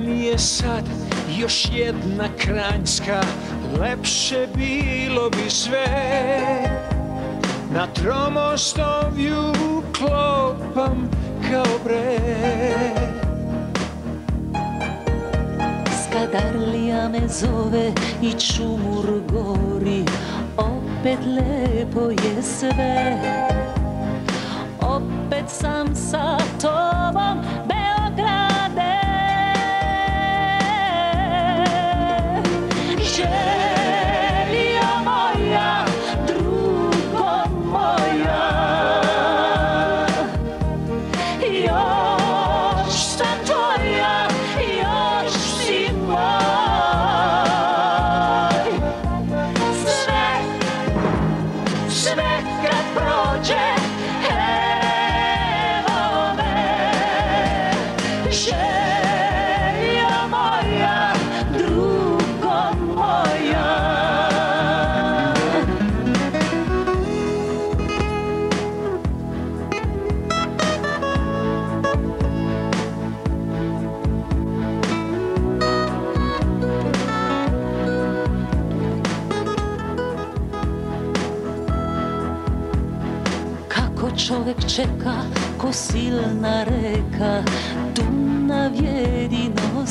li je sad još jedna Kranjska, lepše bilo bi sve. Na Tromostovju klopam kao bre. Skadarlija me zove i čumur gori, opet lepo je sve. Opet sam sa tobom, Beograde. Željo moja, drugo moja, još sam tvoja, još si moj. Sve kad prođe, evo me. Željo moja, drugo moja. Kako čovek čeka ko silna reka, Dunav jedino